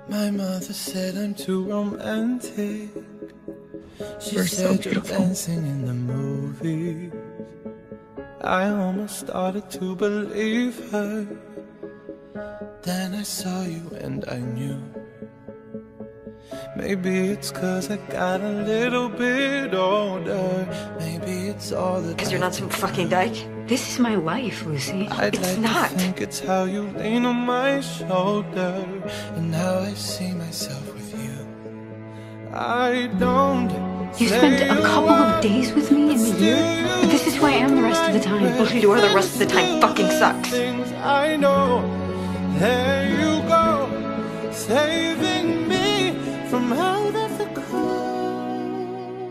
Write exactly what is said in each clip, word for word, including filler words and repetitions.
My mother said I'm too romantic. She You're said so you're beautiful. dancing in the movies. I almost started to believe her. Then I saw you and I knew. Maybe it's cause I got a little bit older. Maybe it's all that Cause you're not some fucking dyke? This is my life, Lucy. I'd It's like not. to think it's how you lean on my shoulder, and how I see myself with you. I don't. You spent a couple of days with me in the year, but this is who I am the rest of the time. Well, who you are the rest of the time fucking sucks. Things I know. There you go, saving me from out of the cold.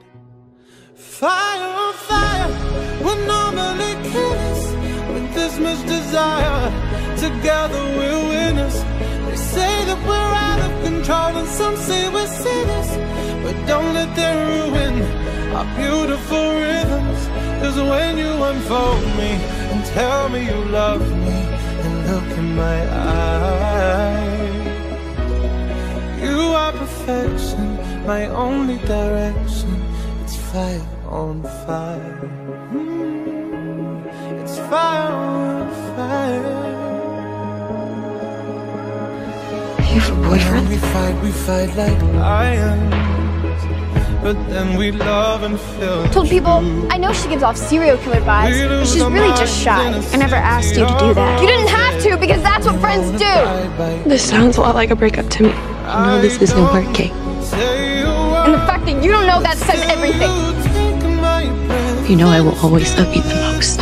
Fire on fire, we're normally killers. With this much desire, together we're winners. They say that we're out of control, and some say we're sinners. But don't let them ruin our beautiful rhythms. Cause when you unfold me and tell me you love me, and look in my eyes, you are perfection, my only direction. It's fire on fire. Mm, it's fire on fire. You have a boyfriend? When we fight, we fight like lions, but then we love and feel. Told people, I know she gives off serial killer vibes, but she's really just shy. I never asked you to do that. You didn't have to, because that's what friends do. This sounds a lot like a breakup to me. I know this isn't working. And the fact that you don't know that says everything. You know I will always love you the most.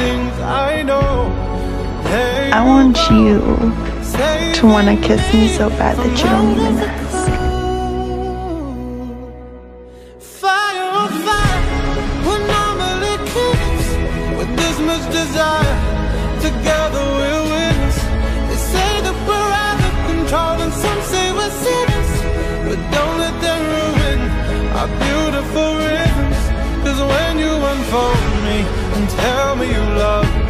I want you to want to kiss me so bad that you don't even ask. Fire on fire, we're normally kids. With this much desire, together we're winners. They say that we're out of control, and some say we're sinners. But don't let them ruin our beautiful rhythms. Cause when you unfold me and tell me you love me,